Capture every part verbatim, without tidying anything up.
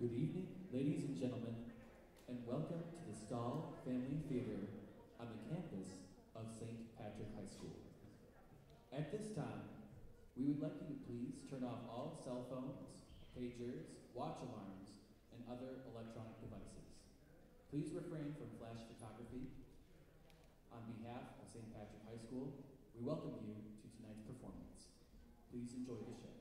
Good evening, ladies and gentlemen, and welcome to the Stahl Family Theater on the campus of Saint Patrick High School. At this time, we would like you to please turn off all cell phones, pagers, watch alarms, and other electronic devices. Please refrain from flash photography. On behalf of Saint Patrick High School, we welcome you to tonight's performance. Please enjoy the show.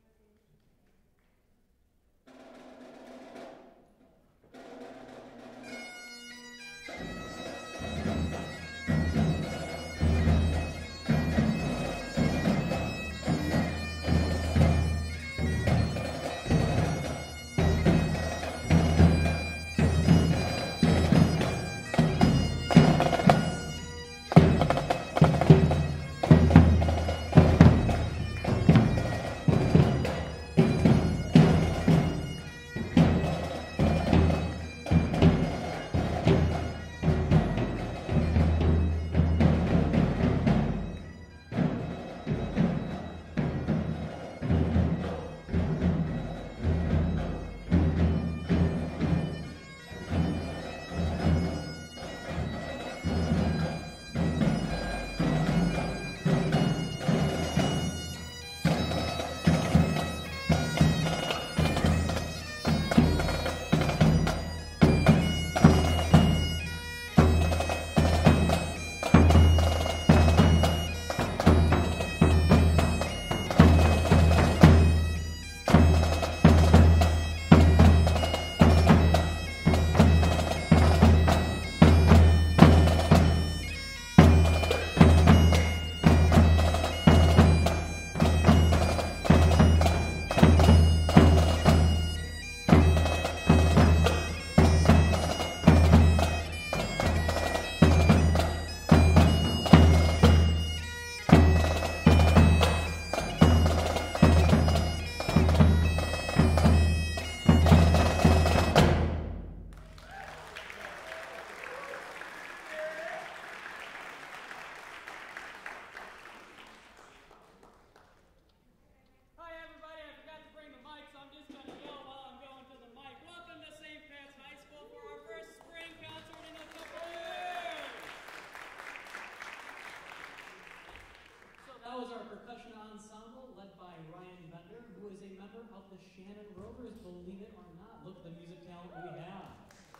Shannon Rovers, believe it or not. Look at the music talent we have.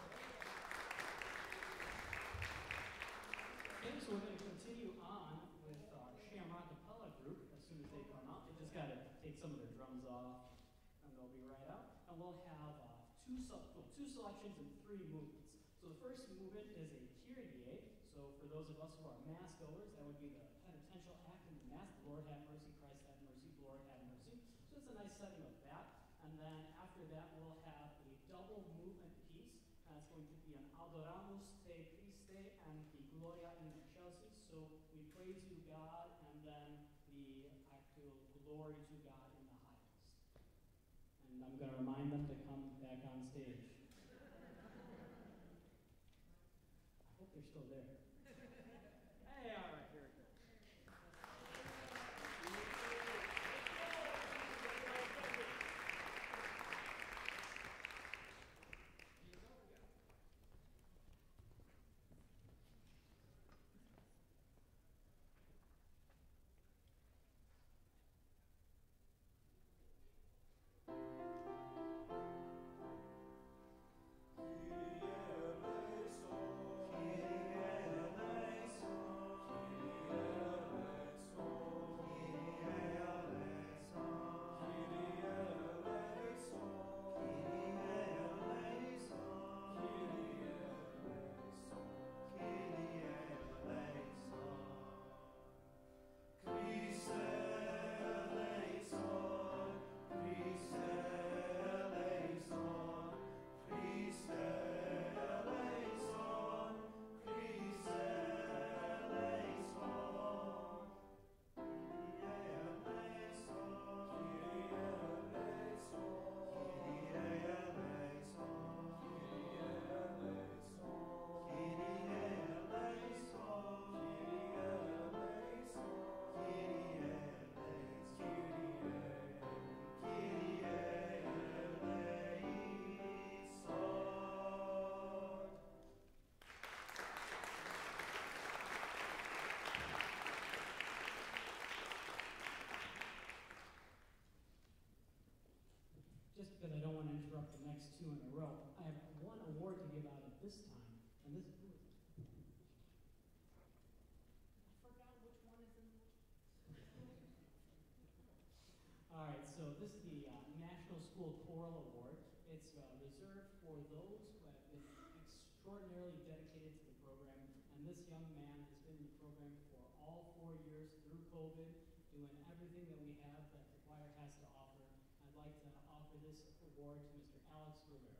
Okay, so we're going to continue on with our Shamrock Capella group as soon as they come out. They just got to take some of their drums off, and they'll be right out. And we'll have uh, two, sub well, two selections and three movements. So the first movement is a Kyrie. So for those of us who are mass goers, that would be the penitential act in the Mass. Lord have mercy, Christ have mercy, Lord have mercy. So it's a nice setting of that. And then after that, we'll have a double movement piece. And it's going to be an Adoramus te Christe and the Gloria in Excelsis. So we praise you, God, and then the actual glory to God in the highest. And I'm going to remind them to come back on stage. I hope they're still there. Hey, all right, here we go. Kyrie eleison, Kyrie eleison. manager up the next two in a row. I have one award to give out at this time, and this I forgot which one is in. All right, so this is the uh, National School Choral Award. It's uh, reserved for those who have been extraordinarily dedicated to the program, and this young man has been in the program for all four years through COVID, doing everything that we have that the choir has to offer. I'd like to offer this award to Mister Alex Rivera.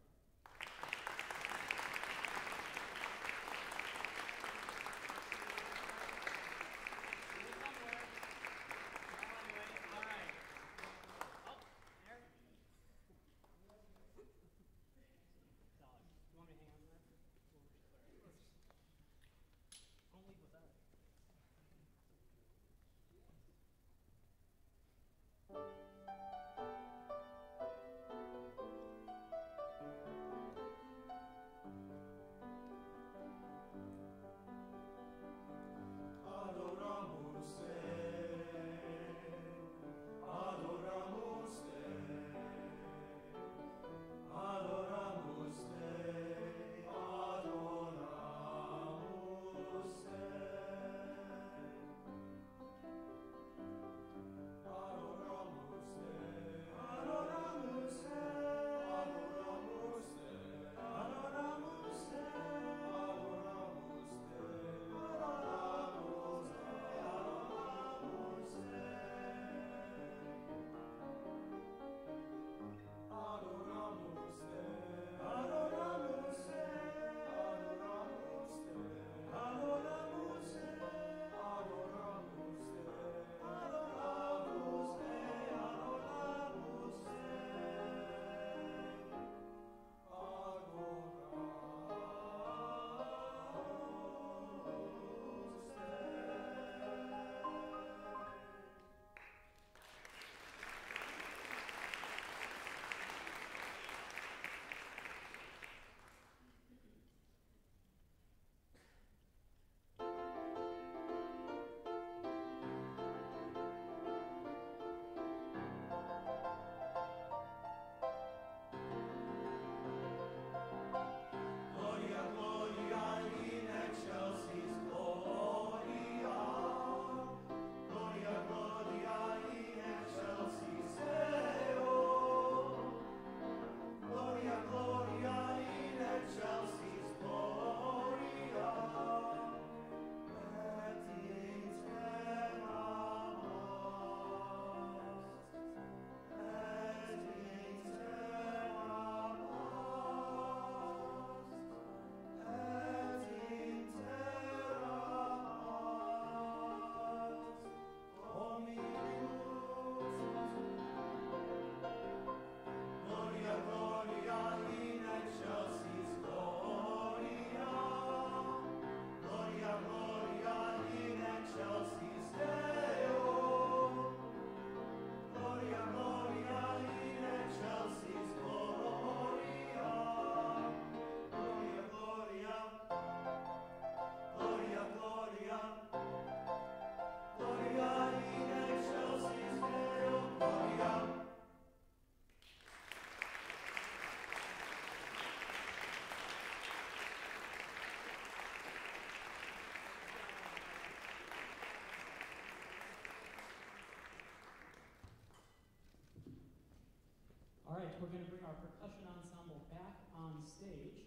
We're going to bring our percussion ensemble back on stage,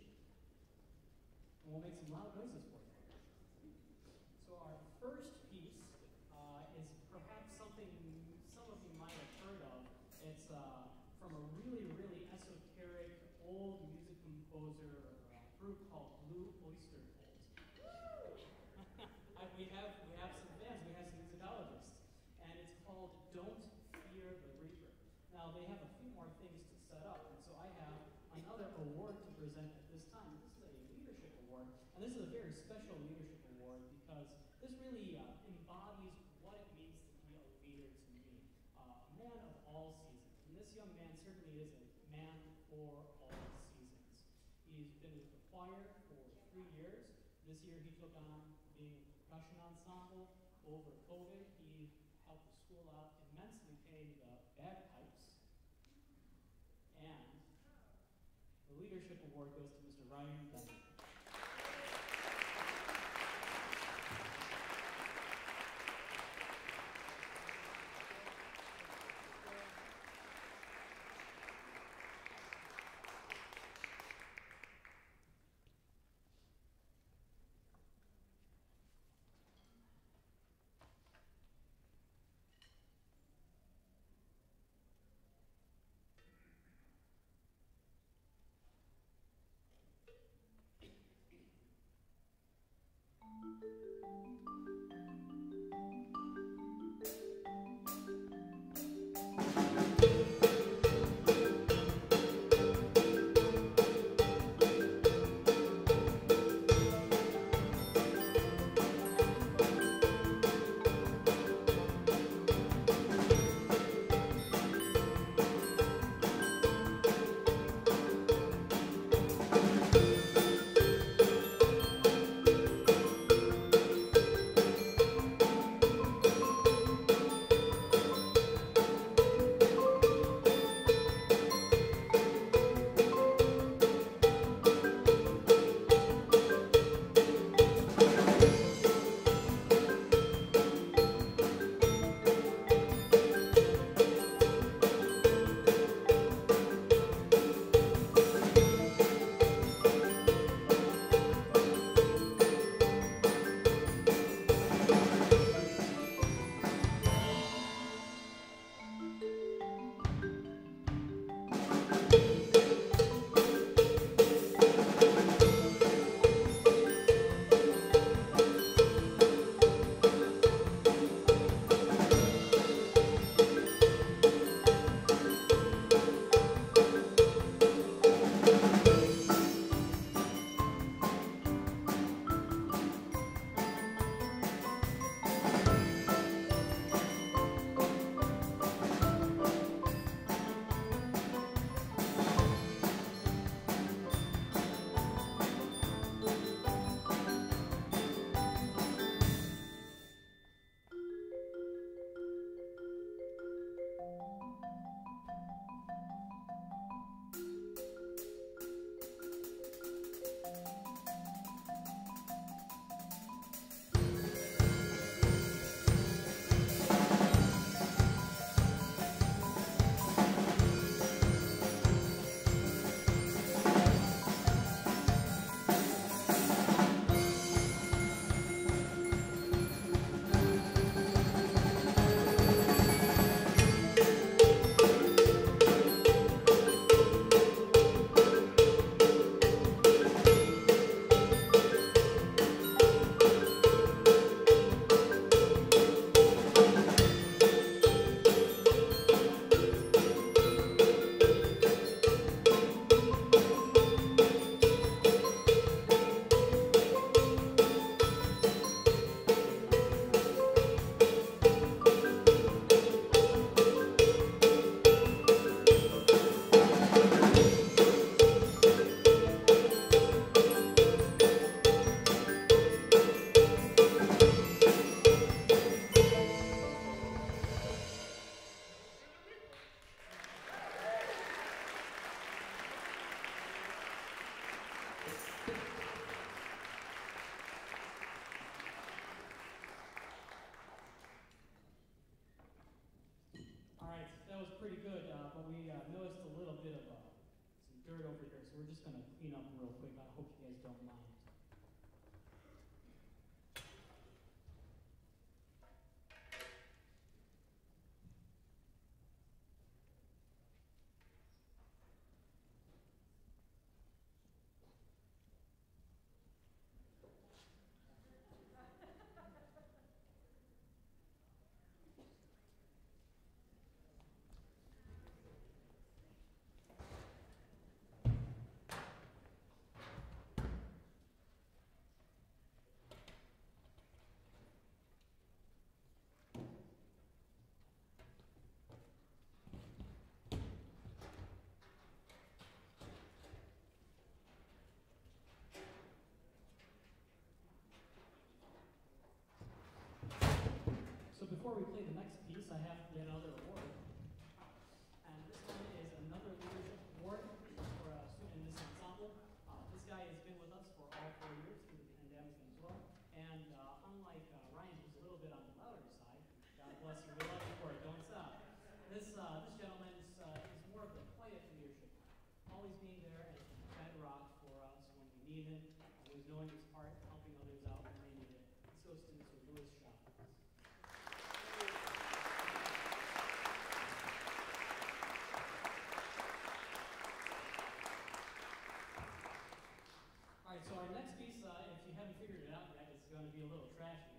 and we'll make some loud noises for you. So our first piece uh, is perhaps something some of you might have heard of. It's uh, from a really, really esoteric old music composer uh, group called Blue Oyster Cult. I, we have we have some fans, we have some musicologists, and it's called Don't Fear the Reaper. Now they have a few more things to set up, and so I have another award to present at this time. This is a leadership award, and this is a very special leadership award because this really uh, embodies what it means to be a leader to me, uh, a man of all seasons. And this young man certainly is a man for all seasons. He's been with the choir for three years. This year he took on being a percussion ensemble. Over COVID, he helped the school out immensely paying the bagpipes. And Leadership Award goes to Mister Ryan Bennett. We're just going to clean up real quick. I hope you guys don't mind. So before we play the next piece, I have yet another award. And this one is another leadership award for a student in this Bless you. We love you for it. Don't stop. This uh, this gentleman is, uh, is more of the quiet leadership, always being there as the bedrock for us when we need him, always knowing his heart, helping others out when they need it. This goes to Mister Louis Shaw. All right, so our next piece, uh, if you haven't figured it out yet, is going to be a little trashy.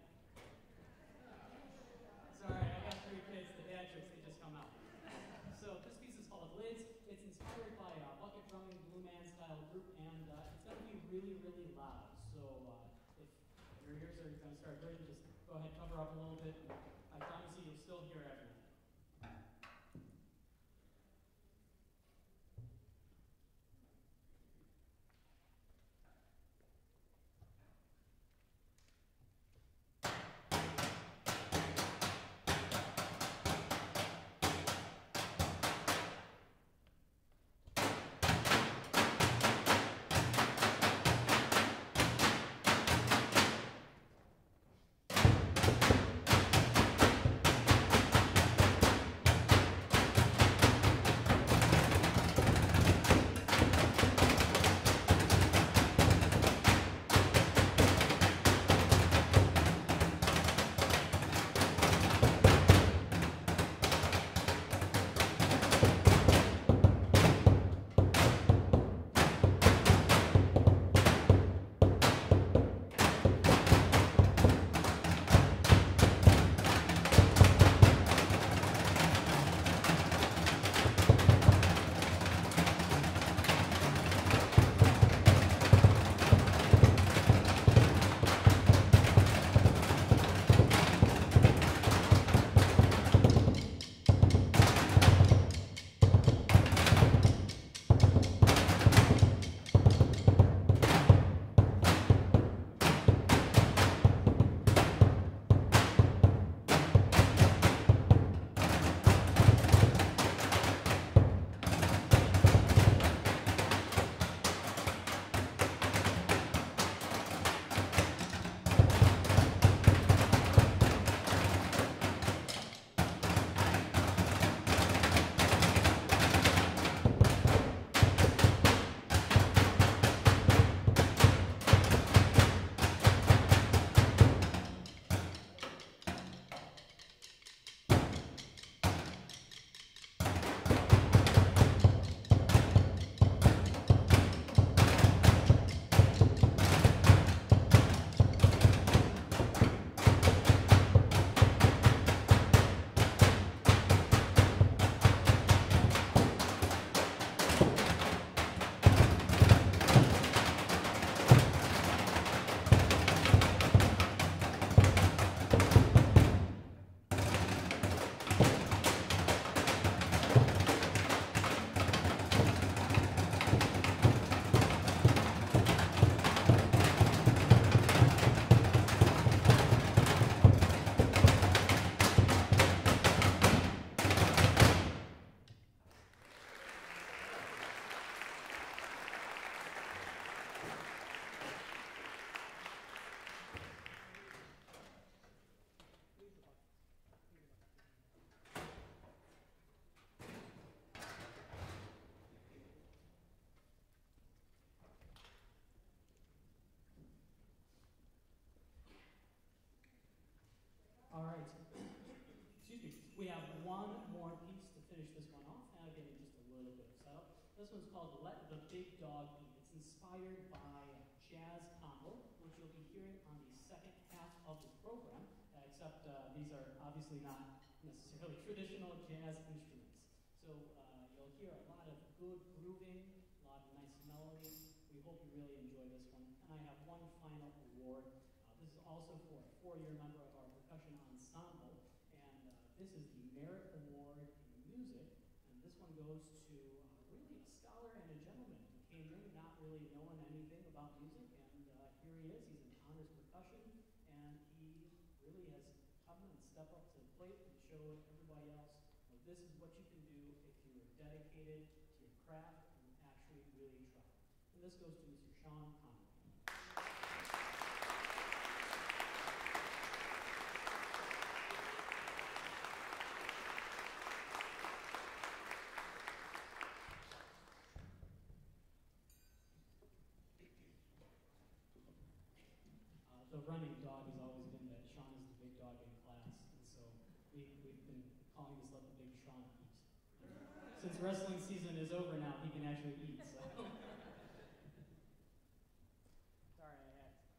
It's all right, I got three kids, the dad jokes, they just come out. So this piece is called Lids. It's inspired by a bucket drumming, blue man style group, and uh, it's going to be really, really loud. So uh, if your ears are going to start hurting, just go ahead, cover up a little bit, and I promise you, you'll still hear everything. All right. Excuse me. We have one more piece to finish this one off. Now again, just a little bit of setup. This one's called Let the Big Dog Eat. It's inspired by jazz combo, which you'll be hearing on the second half of the program, uh, except uh, these are obviously not necessarily traditional jazz instruments. So uh, you'll hear a lot of good grooving, a lot of nice melody. We hope you really enjoy this one. And I have one final award. Uh, this is also for a four-year member of our percussion ensemble, and uh, this is the Merit Award in Music, and this one goes to uh, really a scholar and a gentleman who came in not really knowing anything about music, and uh, here he is. He's an honors percussion, and he really has come and step up to the plate and show everybody else, well, this is what you can do if you are dedicated to your craft and actually really try. And this goes to Mister Sean Conway. the running dog has always been that Sean is the big dog in class, and so we, we've been calling this let the big Sean eat. Since wrestling season is over now, he can actually eat, so. Sorry, I had to.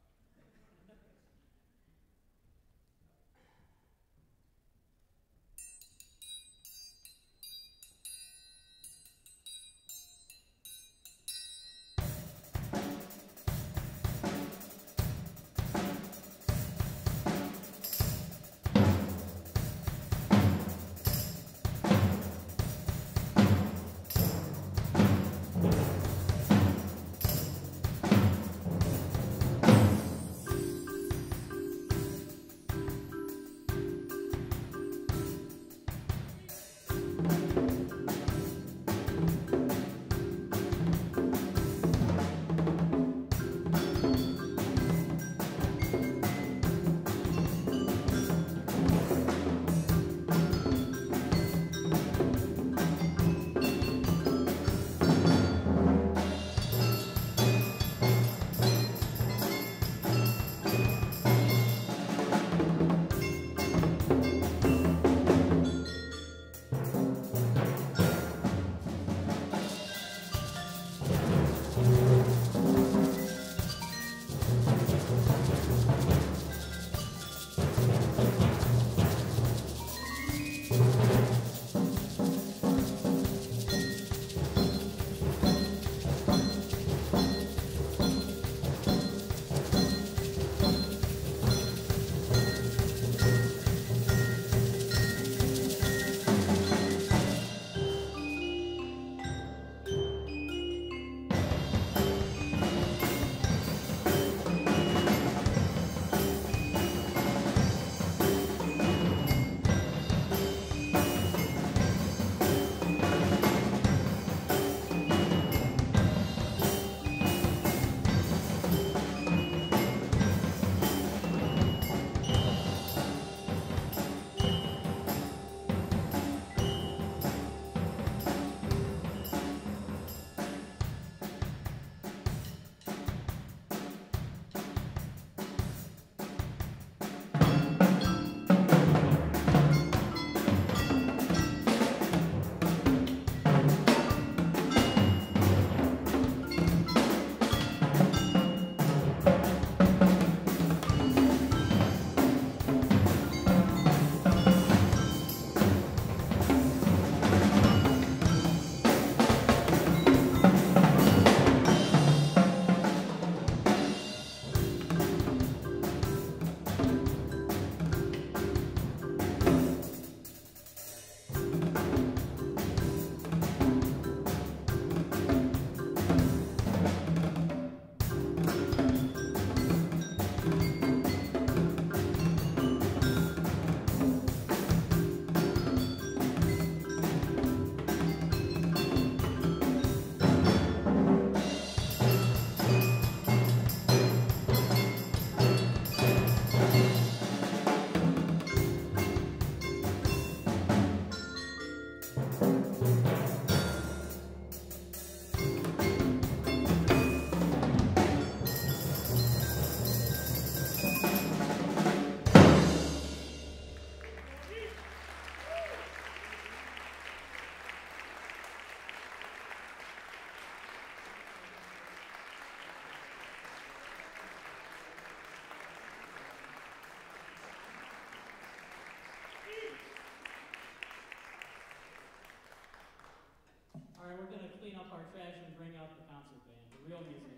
All right, we're going to clean up our trash and bring out the concert band, the real musicians.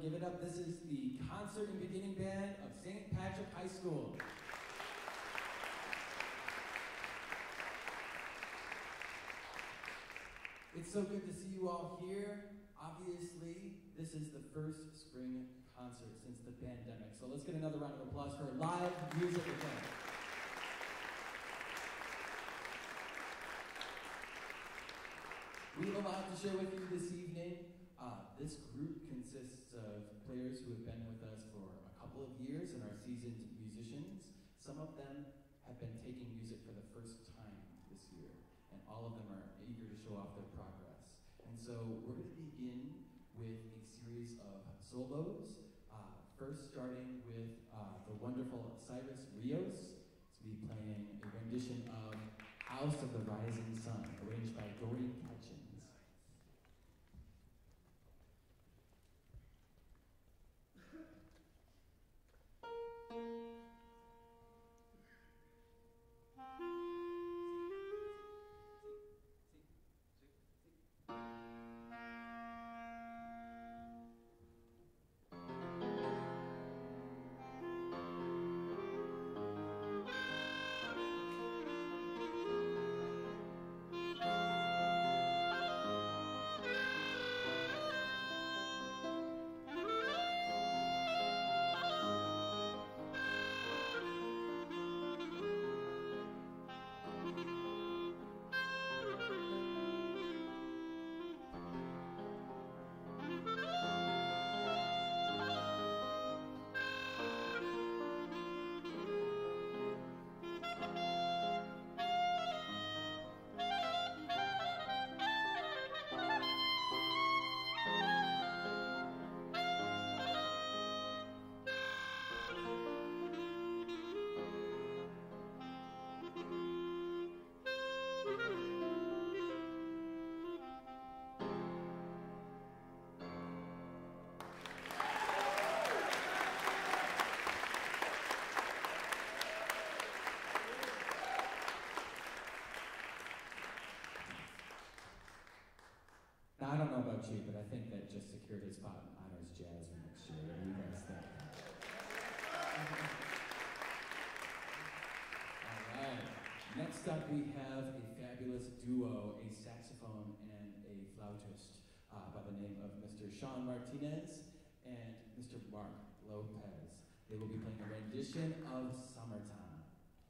give it up. This is the concert and beginning band of Saint Patrick High School. It's so good to see you all here. Obviously, this is the first spring concert since the pandemic. So let's get another round of applause for live music again. We have a lot to share with you this evening. Uh, this group consists of players who have been with us for a couple of years and are seasoned musicians. Some of them have been taking music for the first time this year, and all of them are eager to show off their progress. And so we're going to begin with a series of solos, uh, first starting with uh, the wonderful Cyrus Rios to be playing a rendition of House of the Rising Sun, arranged by Dorian Catchins. Now, I don't know about you, but I think that just secured his spot in Honors Jazz for next year. What do you guys think? All right. Next up, we have a fabulous duo, a saxophone and a flautist uh, by the name of Mister Sean Martinez and Mister Mark Lopez. They will be playing a rendition of Summertime.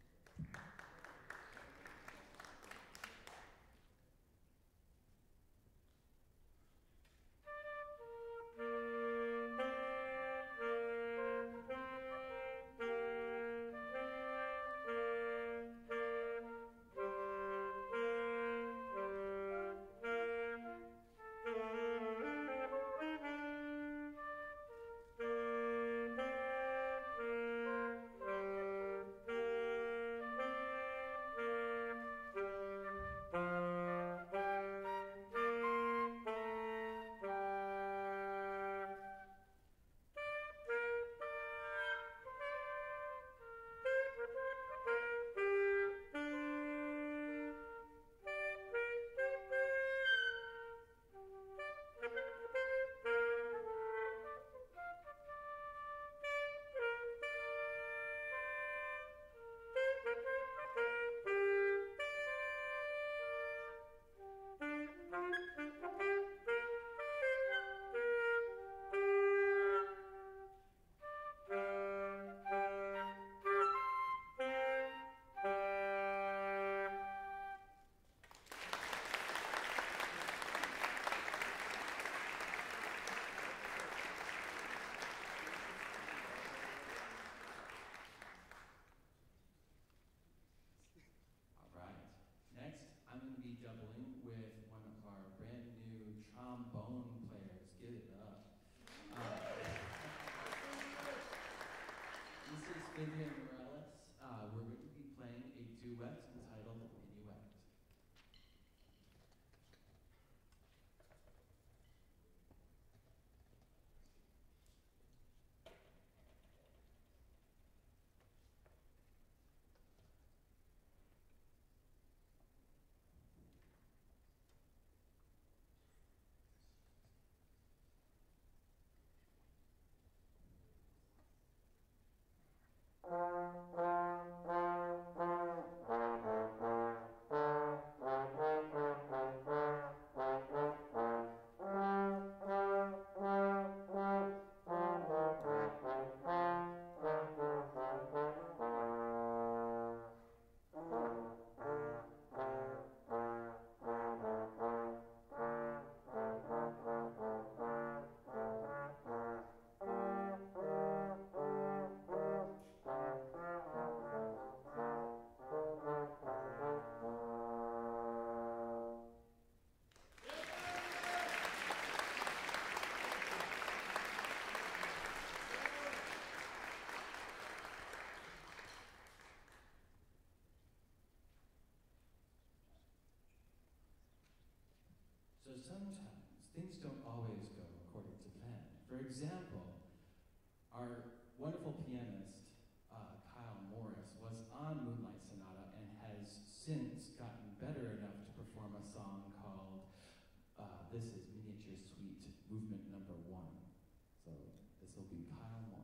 Vivian Morales, uh, we're going to be playing a duet entitled Minuet. sometimes things don't always go according to plan. For example, our wonderful pianist, uh, Kyle Morris, was on Moonlight Sonata and has since gotten better enough to perform a song called, uh, this is Miniature Suite, movement number one. So this will be Kyle Morris.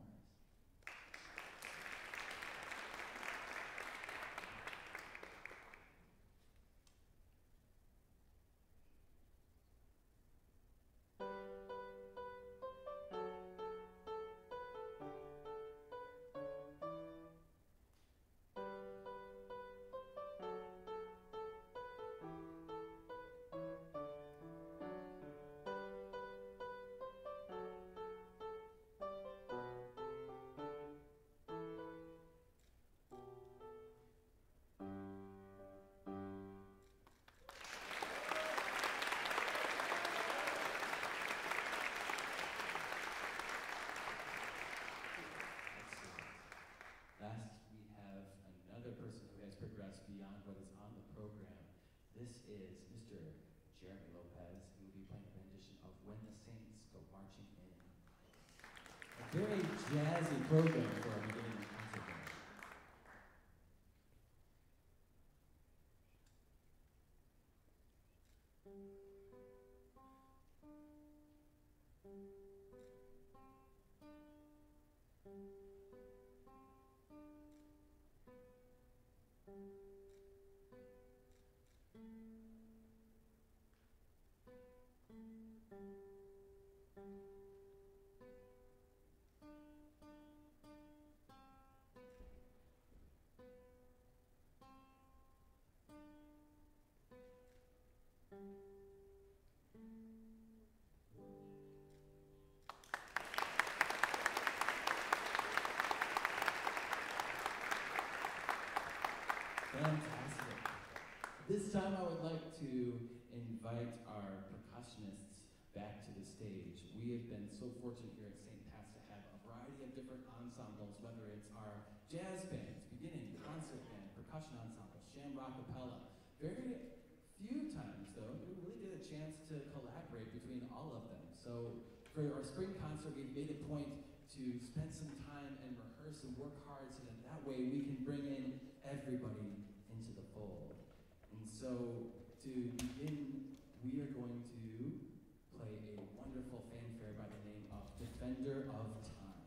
Last, we have another person who has progressed beyond what is on the program. This is Mister Jeremy Lopez, who will be playing a rendition of When the Saints Go Marching In. A very jazzy program for our beginning concert band. Fantastic. This time I would like to invite our percussionists back to the stage. We have been so fortunate here at Saint Pat's to have a variety of different ensembles, whether it's our jazz bands, beginning, concert band, percussion ensemble, shamrock cappella. Very few times, though, we really get a chance to collaborate between all of them. So for our spring concert, we made a point to spend some time and rehearse and work hard so that that way we can bring in everybody into the fold. And so to begin, we are going to play a wonderful fanfare by the name of Defender of Time.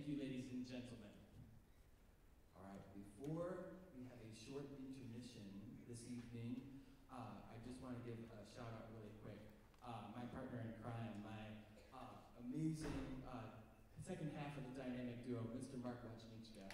Thank you, ladies and gentlemen. All right, before we have a short intermission this evening, uh, I just want to give a shout out really quick. Uh, my partner in crime, my uh, amazing uh, second half of the dynamic duo, Mister Mark Wachnichka.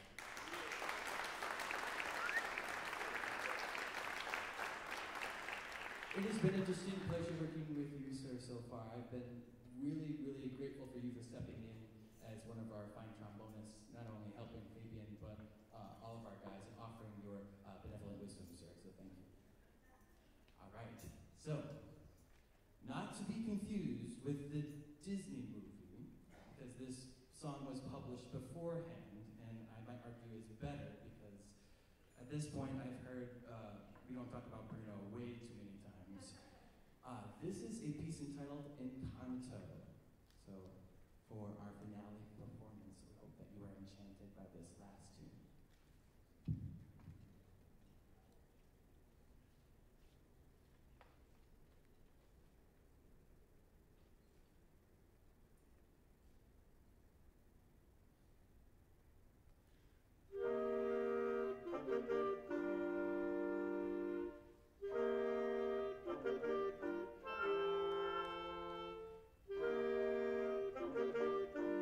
It has been a distinct pleasure working with you, sir, so far. I've been really, really grateful for you for stepping in as one of our fine trombonists, not only helping Fabian, but uh, all of our guys and offering your uh, benevolent wisdom, sir, so thank you. All right, so, not to be confused with the Disney movie, because this song was published beforehand, and I might argue is better, because at this point I've heard uh, we don't talk about Bruno way too many times. Uh, this is a piece entitled Encanto. So, for our finale performance, we hope that you are enchanted by this last tune. Thank you.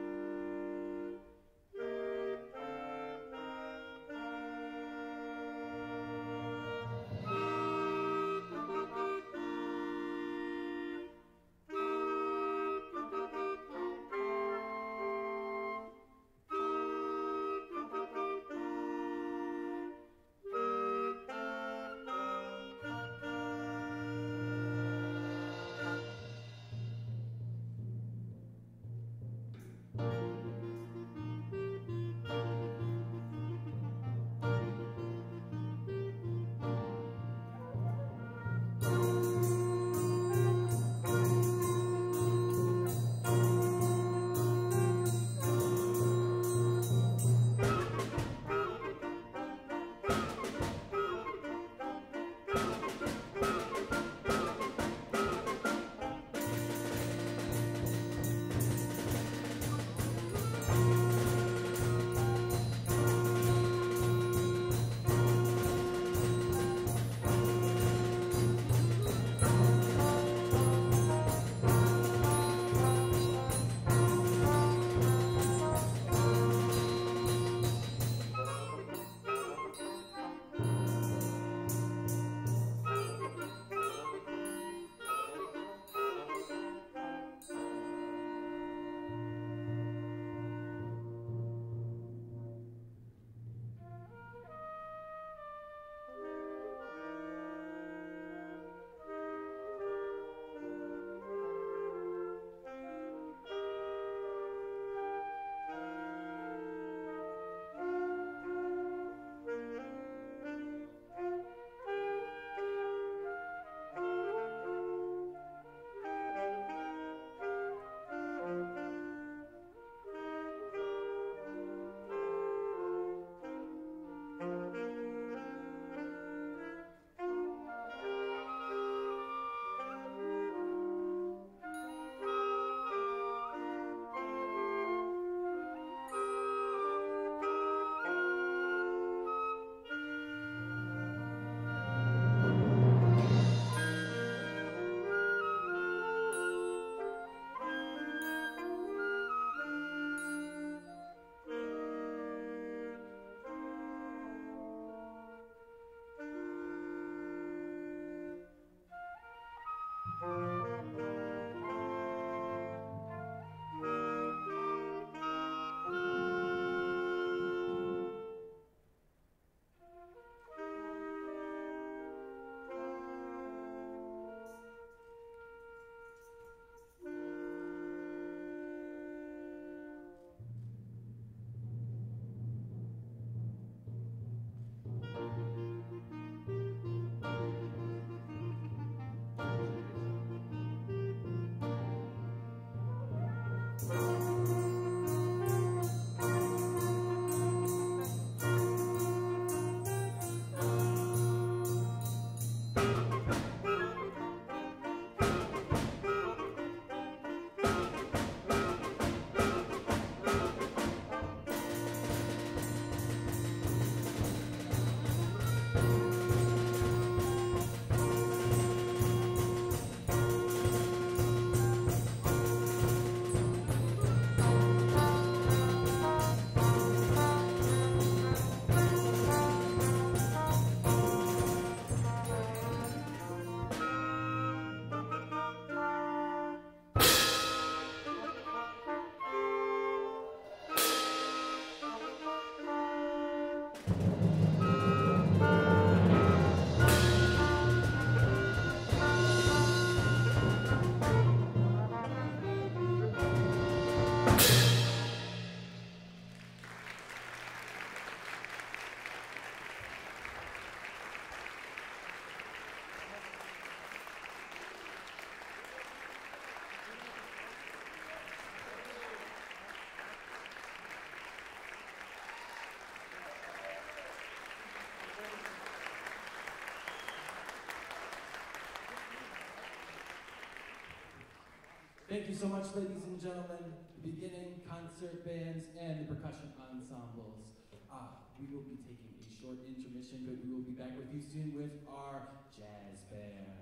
Thank you so much, ladies and gentlemen. Beginning concert bands and the percussion ensembles. Uh, we will be taking a short intermission, but we will be back with you soon with our jazz band.